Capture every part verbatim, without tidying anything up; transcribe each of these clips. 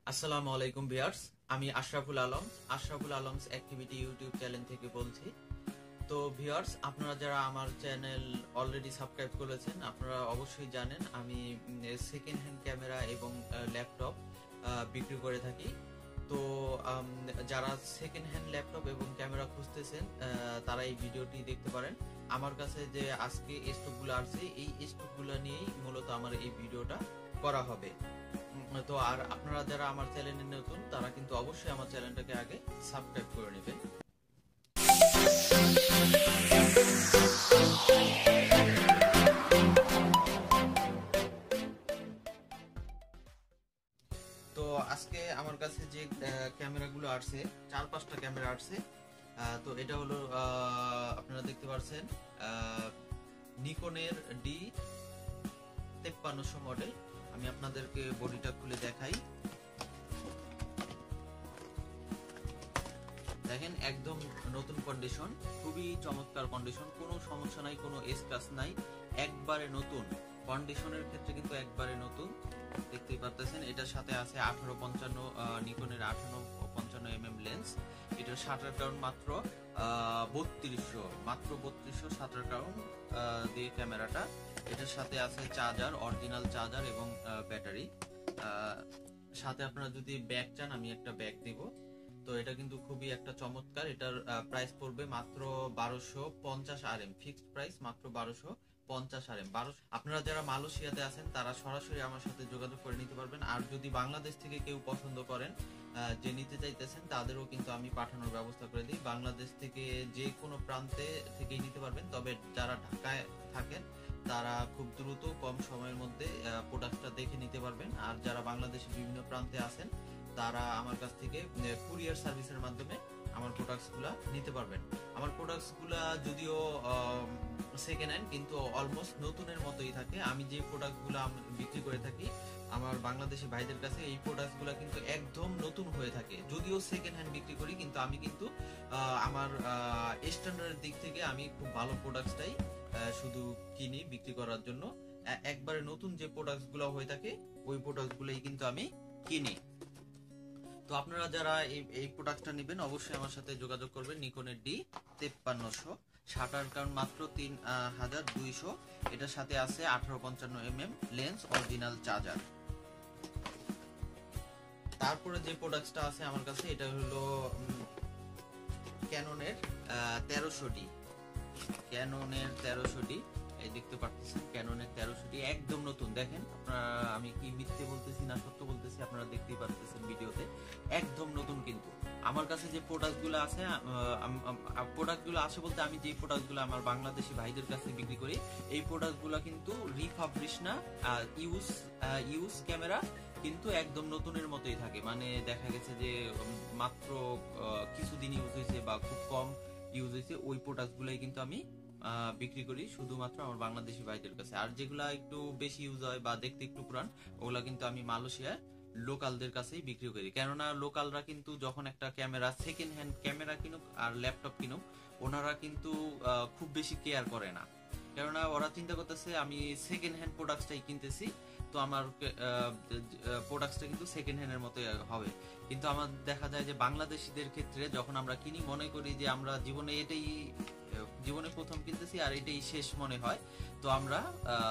আসসালামু আলাইকুম ভিউয়ার্স, আমি Ashraful Alam Ashraful Alam's activity YouTube channel থেকে বলছি। তো ভিউয়ার্স, আপনারা যারা আমার চ্যানেল অলরেডি সাবস্ক্রাইব করেছেন, আপনারা অবশ্যই জানেন আমি সেকেন্ড হ্যান্ড ক্যামেরা এবং ল্যাপটপ বিক্রি করে থাকি। তো যারা সেকেন্ড হ্যান্ড ল্যাপটপ এবং ক্যামেরা খুঁজতেছেন তারা এই ভিডিওটি দেখতে পারেন। আমার কাছে যে আজকে স্টকগুলো আসছে, এই স্টকগুলো নিয়েই মূলত আমার এই ভিডিওটা করা হবে। তো আর আপনারা যারা আমার চ্যানেলে নতুন তারা কিন্তু অবশ্যই আমার চ্যানেলটাকে আগে সাবস্ক্রাইব করে নেবেন। তো আজকে আমার কাছে যে ক্যামেরাগুলো আসছে, চার পাঁচটা ক্যামেরা আসছে। তো এটা হলো আপনারা দেখতে পাচ্ছেন নিকনের ডি তেপ্পান্নশো মডেল। আমি আপনাদেরকে বডিটা খুলে দেখাই। দেখেন, একদম নতুন কন্ডিশন, খুবই চমৎকার কন্ডিশন, কোনো সমস্যা নাই, কোনো স্ক্র্যাচ নাই, একবারে নতুন কন্ডিশনের ক্ষেত্রে কিন্তু একবারে নতুন। দেখতেই পাচ্ছেন এটার সাথে আছে আঠারো পঞ্চান্ন নিকনের আঠারো পঞ্চান্ন এম এম লেন্স। এটার শাটার কাউন্ট মাত্র বত্রিশশো মাত্র বত্রিশশো শাটার কাউন্ট দিয়ে ক্যামেরাটা। এটার সাথে আছে চার্জার, অরিজিনাল চার্জার এবং ব্যাটারি। সাথে আপনারা যদি ব্যাগ চান, আমি একটা ব্যাগ দিব। তো এটা কিন্তু খুবই একটা চমৎকার। এটার প্রাইস পড়বে মাত্র বারোশো পঞ্চাশ আর এম, ফিক্সড প্রাইস মাত্র বারোশো পঞ্চাশ আর এম। বারোশো। আপনারা যারা মালয়েশিয়াতে আছেন তারা সরাসরি আমার সাথে যোগাযোগ করে নিতে পারবেন। আর যদি বাংলাদেশ থেকে কেউ পছন্দ করেন, যে নিতে চাইতেছেন, তাদেরও কিন্তু আমি পাঠানোর ব্যবস্থা করে দিই। বাংলাদেশ থেকে যে কোনো প্রান্তে থেকেই নিতে পারবেন। তবে যারা ঢাকায় থাকেন তারা খুব দ্রুত কম সময়ের মধ্যে প্রোডাক্টটা দেখে নিতে পারবেন। আর যারা বাংলাদেশের বিভিন্ন প্রান্তে আছেন তারা আমার কাছ থেকে কুরিয়ার সার্ভিসের মাধ্যমে আমার প্রোডাক্টসগুলো নিতে পারবেন। আমার প্রোডাক্টসগুলো যদিও সেকেন্ড হ্যান্ড, কিন্তু অলমোস্ট নতুনের মতোই থাকে। আমি যে প্রোডাক্টগুলো বিক্রি করে থাকি আমার বাংলাদেশি ভাইদের কাছে, এই প্রোডাক্টসগুলো কিন্তু একদম নতুন হয়ে থাকে। যদিও সেকেন্ড হ্যান্ড বিক্রি করি, কিন্তু আমি কিন্তু আমার স্ট্যান্ডার্ডের দিক থেকে আমি খুব ভালো প্রোডাক্টসটাই শুধু কিনি বিক্রি করার জন্য। একবারে নতুন যে প্রোডাক্টসগুলো হয়ে থাকে ওই প্রোডাক্টসগুলোই কিন্তু আমি কিনি। তো আপনারা যারা এই এই প্রোডাক্টটা নেবেন অবশ্যই আমার সাথে যোগাযোগ করবেন। নিকনের ডি তেপ্পান্নশো, শাটার কাউন্ট মাত্র তিন হাজার দুইশো। এটার সাথে আছে আঠারো পঞ্চান্ন M M lens, original charger. তারপরে যে প্রোডাক্টটা আছে আমার কাছে, এটা হলো ক্যাননের তেরোশো ডি ক্যাননের তেরোশো ডি এই দেখতে পাচ্ছেন, ক্যাননের তেরোশো ডি একদম নতুন। দেখেন আপনারা, আমি কি মিথ্যে বলতেছি না সত্য বলতেছি আপনারা দেখতেই পাচ্ছেন ভিডিওতে, একদম নতুন। কিন্তু আমার কাছে যে প্রোডাক্টগুলো আছে, প্রোডাক্টগুলো আছে বলতে আমি যে প্রোডাক্টগুলো আমার বাংলাদেশি ভাইদের কাছে বিক্রি করি, এই প্রোডাক্টগুলো কিন্তু রিফাবলিশ না, ইউজ ইউজ ক্যামেরা, কিন্তু একদম নতুনের মতোই থাকে। মানে দেখা গেছে যে মাত্র কিছুদিন ইউজ হয়েছে বা খুব কম ইউজ হয়েছে, ওই প্রোডাক্টগুলোই কিন্তু আমি বিক্রি করি শুধুমাত্র আমার বাংলাদেশি ভাইদের কাছে। আর যেগুলা একটু বেশি ইউজ হয় বা দেখতে একটু পুরান, ওগুলা কিন্তু আমি মালয়েশিয়ায় লোকালদের কাছেই বিক্রি করি। কেননা লোকালরা কিন্তু যখন একটা ক্যামেরা সেকেন্ড হ্যান্ড ক্যামেরা কিনুক আর ল্যাপটপ কিনুক, ওনারা কিন্তু খুব বেশি কেয়ার করে না। কেননা ওরা চিন্তা করতেছে আমি সেকেন্ড হ্যান্ড প্রোডাক্টটাই কিনতেছি, তো আমার প্রোডাক্টটা কিন্তু সেকেন্ড হ্যান্ডের মতো হবে। কিন্তু আমার দেখা যায় যে বাংলাদেশিদের ক্ষেত্রে যখন আমরা কিনি, মনে করি যে আমরা জীবনে এটাই জীবনে প্রথম কিনতেছি আর এটাই শেষ মনে হয়। তো আমরা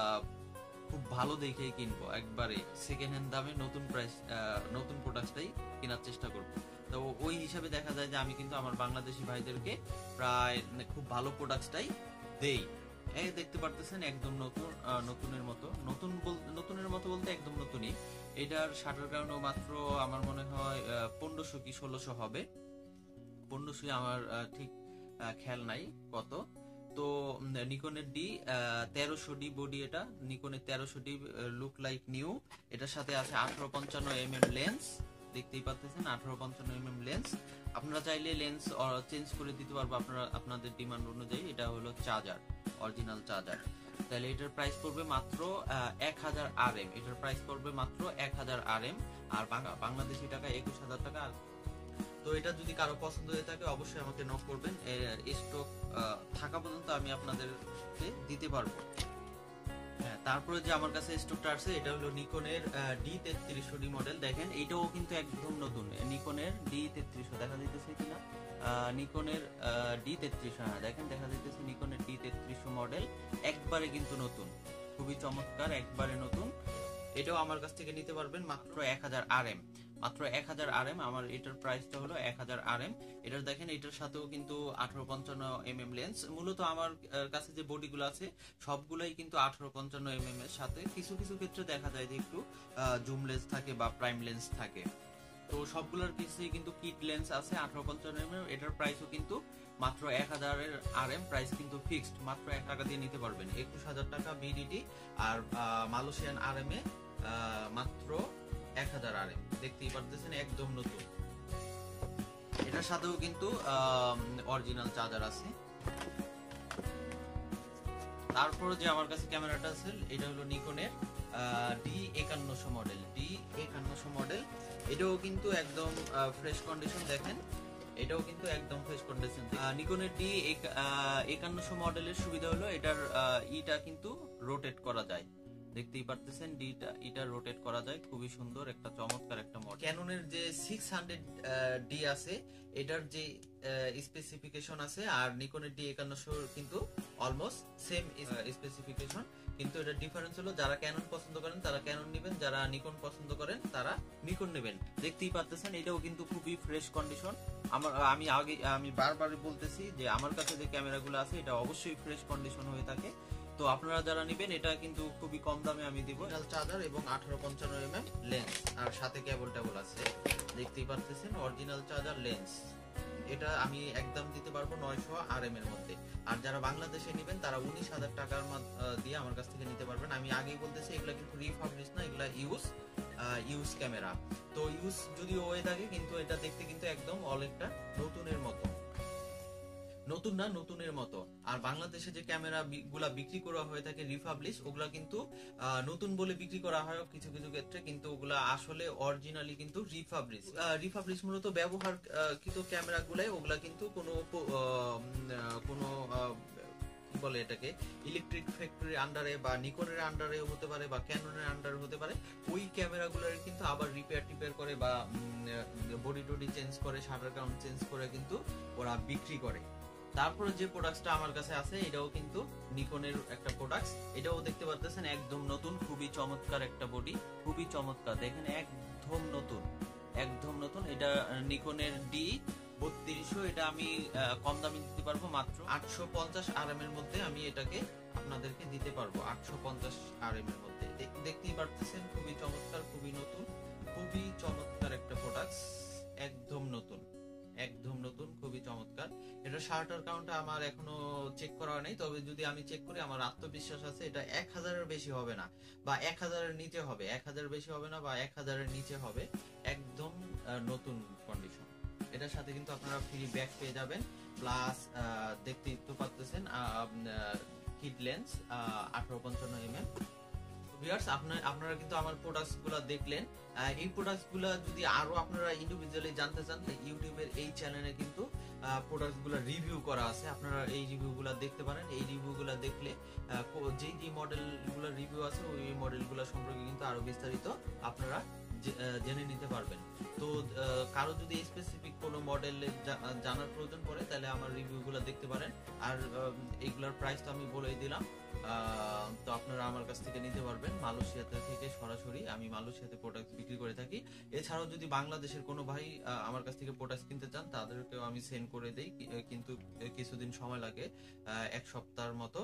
খুব ভালো দেখেই কিনবো, একবারে সেকেন্ড হ্যান্ড দামে নতুন প্রাইস নতুন প্রোডাক্টটাই কেনার চেষ্টা করব। তো ওই হিসাবে দেখা যায় যে আমি কিন্তু আমার বাংলাদেশি ভাইদেরকে প্রায় খুব ভালো প্রোডাক্টটাই দেই। এই দেখতে পারতেছেন একদম নতুন, নতুনের মতো। নতুন নতুনের মতো বলতে একদম নতুনই। এটার শাটার কাউন্ট মাত্র আমার মনে হয় পনেরোশো কি ষোলোশো হবে, পনেরোশো আমার ঠিক খেয়াল নাই কত। তো নিকনের ডি তেরোশো ডি বডি, এটা নিকনের তেরোশো ডি লুক লাইক নিউ। এটার সাথে আছে আঠারো পঞ্চান্ন এম এম লেন্স, দেখতেই পাচ্ছেন আঠারো পঞ্চান্ন এম এম লেন্স। আপনারা চাইলে লেন্স চেঞ্জ করে দিতে পারবো আপনারা আপনাদের ডিমান্ড অনুযায়ী। এটা হলো চার্জার, অরিজিনাল চার্জার। তাহলে এটার প্রাইস পড়বে মাত্র এক হাজার আর এম। এটার প্রাইস পড়বে মাত্র এক হাজার আর এম, আর বাংলাদেশি টাকা একুশ হাজার টাকা। তো এটা যদি কারো পছন্দ হয়ে থাকে অবশ্যই আমাকে নক করবেন। স্টক থাকা পর্যন্ত আমি আপনাদেরকে দিতে পারবো। হ্যাঁ, তারপরে যে আমার কাছে স্টকটা আছে এটা হলো নিকনের ডি তেত্রিশশো ডি মডেল। দেখেন এটাও কিন্তু একদম নতুন, নিকনের ডি তেত্রিশশো দেখা যাইতেছে কিনা, নিকনের ডি তেত্রিশশো, হ্যাঁ দেখেন দেখা যাইতেছে নিকনের ডি তেত্রিশশো মডেল, একবারে কিন্তু নতুন, খুবই চমৎকার, একবারে নতুন। এটাও আমার কাছ থেকে নিতে পারবেন মাত্র এক হাজার আর এম, মাত্র এক হাজার আর এম। আমার এটার প্রাইসটা হলো এক হাজার আর এম। এটার দেখেন এটার সাথেও কিন্তু আঠারো পঞ্চান্ন এম এম লেন্স। মূলত আমার কাছে যে বডিগুলো আছে সবগুলাই কিন্তু আঠারো পঞ্চান্ন এম এম এর সাথে কিছু কিছু ক্ষেত্রে দেখা যায় যে একটু জুম লেন্স থাকে বা প্রাইম লেন্স থাকে। তো সবগুলোর পিছনেই কিন্তু কিট লেন্স আছে আঠারো পঞ্চান্ন এম এম। এটার প্রাইসও কিন্তু মাত্র এক হাজারের আর এম, প্রাইস কিন্তু ফিক্সড, মাত্র এক টাকা দিয়ে নিতে পারবেন। একুশ হাজার টাকা বিডিটি আর মালয়েশিয়ান আর এম এ মাত্র এক হাজার আর এম। দেখতেই পারতেছেন একদম নতুন। এটার সাথেও কিন্তু অরিজিনাল চার্জার আছে। তারপর যে আমার কাছে ক্যামেরাটা আছে এটা হলো নিকনের ডি একান্নশো মডেল, ডি একান্নশো মডেল। এটাও কিন্তু একদম ফ্রেশ কন্ডিশন, দেখেন এটাও কিন্তু একদম ফ্রেশ কন্ডিশন। নিকনের ডি একান্নশো মডেলের সুবিধা হলো এটার ইটা কিন্তু রোটেট করা যায়, দেখতেই পারতেছেন ডিটা এটা রোটেট করা যায়, খুবই সুন্দর একটা চমৎকার একটা মডেল। ক্যাননের যে সিক্স হান্ড্রেড ডি আছে এটার যে স্পেসিফিকেশন আছে আর নিকনের ডি একান্নশো কিন্তু অলমোস্ট সেম স্পেসিফিকেশন, কিন্তু এটা ডিফারেন্স হলো যারা ক্যানন পছন্দ করেন তারা ক্যানন নেবেন, যারা নিকন পছন্দ করেন তারা নিকন নেবেন। দেখতেই পারতেছেন এটাও কিন্তু খুবই ফ্রেশ কন্ডিশন। আমার আমি আগে আমি বারবার বলতেছি যে আমার কাছে যে ক্যামেরাগুলো আছে এটা অবশ্যই ফ্রেশ কন্ডিশন হয়ে থাকে। তো আপনারা যারা নেবেন এটা কিন্তু খুবই কম দামে আমি দিব। চার্জার এবং আঠারো পঞ্চান্ন এম এম লেন্স আর সাথে কেবল টেবল আছে, দেখতেই পারতেছেন অরিজিনাল চার্জার লেন্স। এটা আমি একদম দিতে পারবো নয়শো আর এম এর মধ্যে। আর যারা বাংলাদেশে নেবেন তারা উনিশ হাজার টাকার দিয়ে আমার কাছ থেকে নিতে পারবেন। আমি আগেই বলতেছি এগুলা কিন্তু রিফাবলিশ না, এগুলা ইউজ ইউজ ক্যামেরা। তো ইউজ যদিও হয়ে থাকে কিন্তু এটা দেখতে কিন্তু একদম অনেকটা নতুনের মতো, নতুন না নতুনের মতো। আর বাংলাদেশে যে ক্যামেরা গুলা বিক্রি করা হয়ে থাকে রিফাবলিশ, ওগুলা কিন্তু নতুন বলে বিক্রি করা হয় কিছু কিছু ক্ষেত্রে, কিন্তু ওগুলা আসলে অরিজিনালি কিন্তু রিফাবলিশ। রিফাবলিশ মূলত ব্যবহার কিন্তু ক্যামেরা গুলাই, ওগুলা কিন্তু কোনো কোনো কি বলে এটাকে ইলেকট্রিক ফ্যাক্টরির আন্ডারে বা নিকনের আন্ডারে হতে পারে বা ক্যাননের আন্ডারে হতে পারে, ওই ক্যামেরাগুলোর কিন্তু আবার রিপেয়ার টিপেয়ার করে বা বডি টডি চেঞ্জ করে, শাটার কাউন্ট চেঞ্জ করে কিন্তু ওরা বিক্রি করে। তারপরে যে প্রোডাক্টটা আমার কাছে আছে এটাও কিন্তু নিকনের একটা প্রোডাক্ট, এটাও দেখতে পাচ্ছেন একদম নতুন, খুবই চমৎকার একটা বডি, খুবই চমৎকার, দেখেন একদম নতুন, একদম নতুন। এটা নিকনের ডি বত্রিশশো, এটা আমি কম দামে দিতে পারবো মাত্র আটশো পঞ্চাশ আর এম এর মধ্যে আমি এটাকে আপনাদেরকে দিতে পারবো, আটশো পঞ্চাশ আর এম এর মধ্যে। দেখতেই পারতেছেন খুবই চমৎকার, খুবই নতুন, খুবই চমৎকার একটা প্রোডাক্ট, একদম নতুন, একদম নতুন, খুবই চমৎকার। এটা শাটার কাউন্ট আমার এখনো চেক করা নেই, তবে যদি আমি চেক করি আমার আত্মবিশ্বাস আছে এটা এক হাজারের বেশি হবে না বা এক হাজারের নিচে হবে, এক হাজারের বেশি হবে না বা এক হাজারের নিচে হবে, একদম নতুন কন্ডিশন। এটার সাথে কিন্তু আপনারা ফ্রি ব্যাগ পেয়ে যাবেন, প্লাস দেখতেই তো পাচ্ছেন কিট লেন্স আঠারো পঞ্চান্ন এম এম। ভিউয়ার্স আপনারা আপনারা কিন্তু আমার প্রোডাক্টস গুলা দেখলেন। এই প্রোডাক্টস গুলা যদি আরো আপনারা ইন্ডিভিজুয়ালি জানতে চান ইউটিউবের এই চ্যানেলে কিন্তু প্রোডাক্টস গুলা রিভিউ করা আছে, আপনারা এই রিভিউ গুলা দেখতে পারেন। এই রিভিউ গুলা দেখলে যেই যে মডেল গুলা রিভিউ আছে ওই মডেল গুলা সম্পর্কে কিন্তু আরো বিস্তারিত আপনারা জেনে নিতে পারবেন। তো কারো যদি স্পেসিফিক কোনো মডেলের জানার প্রয়োজন পড়ে তাহলে আমার রিভিউ গুলা দেখতে পারেন। আর এইগুলার প্রাইস তো আমি বলেই দিলাম, তো আপনারা আমার কাছ থেকে নিতে পারবেন। মালয়েশিয়াতে থেকে সরাসরি আমি মালয়েশিয়াতে প্রোডাক্ট বিক্রি করে থাকি। এছাড়াও যদি বাংলাদেশের কোনো ভাই আমার কাছ থেকে প্রোডাক্ট কিনতে চান তাদেরকেও আমি সেন্ড করে দেই, কিন্তু কিছুদিন সময় লাগে, এক সপ্তাহের মতো।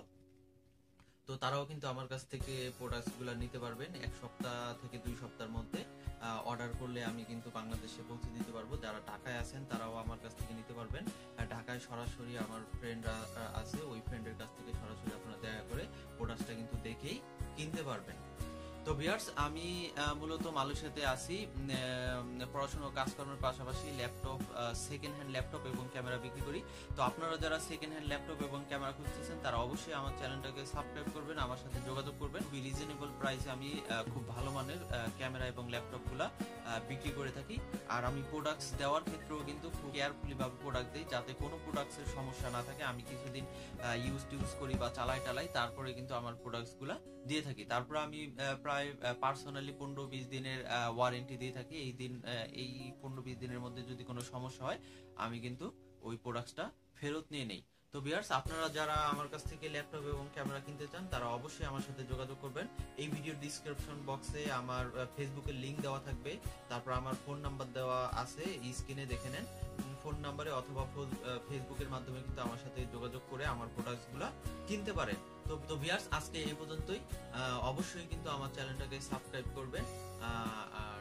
তো তারাও কিন্তু আমার কাছ থেকে প্রোডাক্টস গুলা নিতে পারবেন এক সপ্তাহ থেকে দুই সপ্তাহের মধ্যে। অর্ডার করলে আমি কিন্তু বাংলাদেশে পৌঁছে দিতে পারবো। যারা ঢাকায় আছেন তারাও আমার কাছ থেকে নিতে পারবেন। ঢাকায় সরাসরি আমার ফ্রেন্ডরা আছে, ওই ফ্রেন্ডের কাছ থেকে সরাসরি আপনারা দেখা করে প্রোডাক্টটা কিন্তু দেখেই কিনতে পারবেন। তো ভিউয়ার্স, আমি আহ, মূলত মালয়েশিয়াতে আছি, উম, আহ, পড়াশোনা ও কাজকর্মের পাশাপাশি ল্যাপটপ, সেকেন্ড হ্যান্ড ল্যাপটপ এবং ক্যামেরা বিক্রি করি। তো আপনারা যারা সেকেন্ড হ্যান্ড ল্যাপটপ এবং ক্যামেরা খুঁজতেছেন তারা অবশ্যই আমার চ্যানেলটাকে সাবস্ক্রাইব করবেন, আমার সাথে যোগাযোগ করবেন। খুবই রিজনেবল প্রাইসে আমি আহ, খুব ভালো মানের আহ, ক্যামেরা এবং ল্যাপটপগুলা আহ, বিক্রি করে থাকি। আর আমি প্রোডাক্টস দেওয়ার ক্ষেত্রেও কিন্তু খুব কেয়ারফুলি ভাবে প্রোডাক্ট দিই, যাতে কোনো প্রোডাক্টসের সমস্যা না থাকে। আমি কিছুদিন ইউজ টিউজ করি বা চালাই টালাই, তারপরে কিন্তু আমার প্রোডাক্টসগুলা দিয়ে থাকি। তারপর আমি আহ, প্রায় পার্সোনালি পনেরো বিশ দিনের ওয়ারেন্টি দিয়ে থাকি। এই দিন আহ, এই পনেরো বিশ দিনের মধ্যে যদি কোনো সমস্যা হয় আমি কিন্তু ওই প্রোডাক্টসটা ফেরত নিয়ে নেই। তো ভিউয়ার্স, আপনারা যারা আমার কাছ থেকে ল্যাপটপ এবং ক্যামেরা কিনতে চান তারা অবশ্যই আমার সাথে যোগাযোগ করবেন। এই ভিডিওর ডিসক্রিপশন বক্সে আমার ফেসবুকের লিংক দেওয়া থাকবে, তারপর আমার ফোন নাম্বার দেওয়া আছে, স্ক্রিনে দেখে নেন। ফোন নাম্বারে অথবা ফেসবুকের মাধ্যমে কিন্তু আমার সাথে যোগাযোগ করে আমার প্রোডাক্টসগুলো কিনতে পারেন। তো তো ভিউয়ার্স, আজকে এই পর্যন্তই। আহ, অবশ্যই কিন্তু আমার চ্যানেলটাকে সাবস্ক্রাইব করবেন। আহ,